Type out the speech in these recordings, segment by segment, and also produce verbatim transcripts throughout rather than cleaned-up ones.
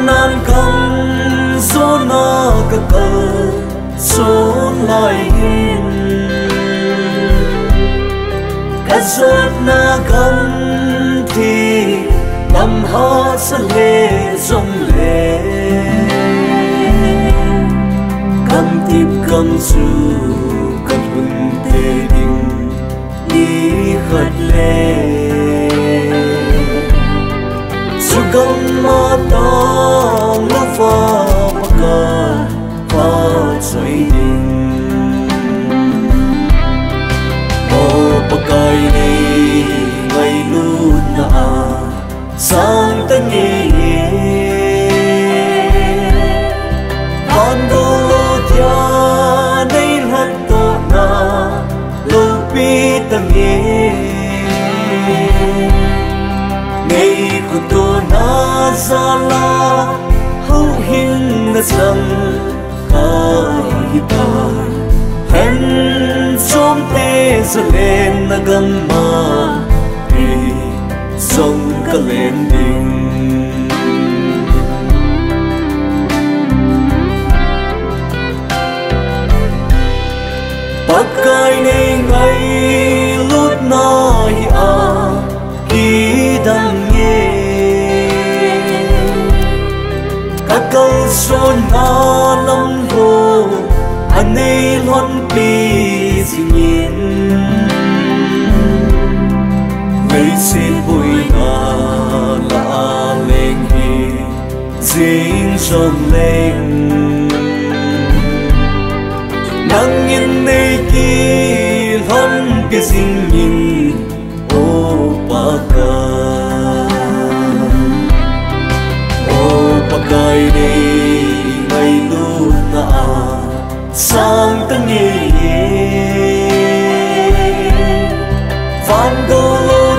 nan kam zo na ka ka so lai hin ka zot na kam thi lam ha sa le zong le kam tip kam su ka hun te ding ni khat le su kam ma ta ma fa pa ka fa choi ding o pa kai ni ngai lu na sang ta nghe con đô thia đây hạt to na lu pi ta nghe ngày của tôi na ra la hậu hin na sang kai ta hen som te sa lên na gam ma sông cả lên đình bắc cái này ngay lúc nói à khi đang nghe các câu son na lâm hồ anh ấy luôn bị gì nhìn ngày xin vui na la lên hi dính trong lên nắng nhìn này kia hơn cái dính nhìn ô ba ca ô ba cái đi ngày lúc na sang ta nghe van go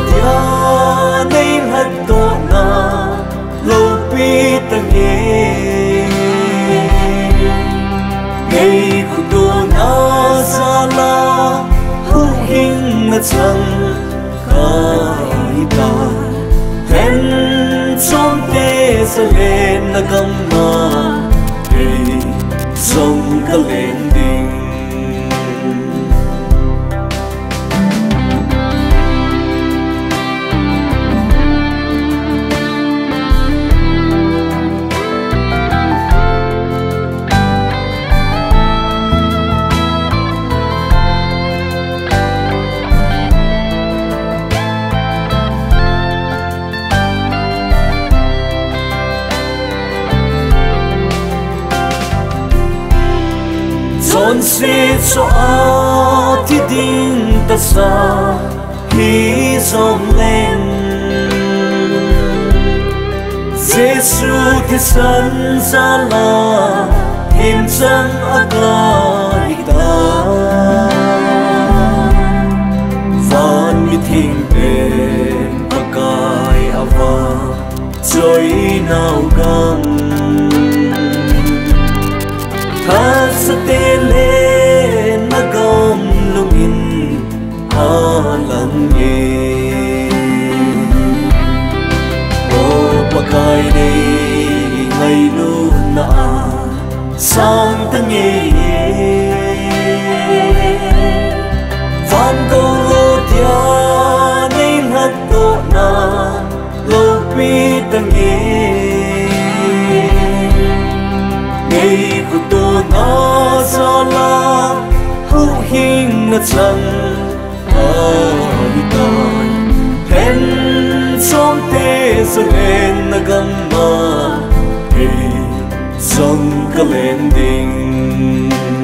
nên hạt to na lâu pi ta nghe ngày của tôi na ra la hữu hình na chẳng kai ta hen trong te sa lên na gam ma để sông cả lên đình son se so a ti ding ta sa hi som lên Giêsu thì san sa la him chân a kai ta van mi thing bên a kai a va trôi nào gam tha sa te le na gom lungin a lang ye o pa kai nei ngai lu na sang ta nghe van go lo dia nei hat to na lo pi ta nghe ngày của tôi na ra la hữu hình na chẳng ai tai hen trong te sa lên na gam ma he sông cả lên đình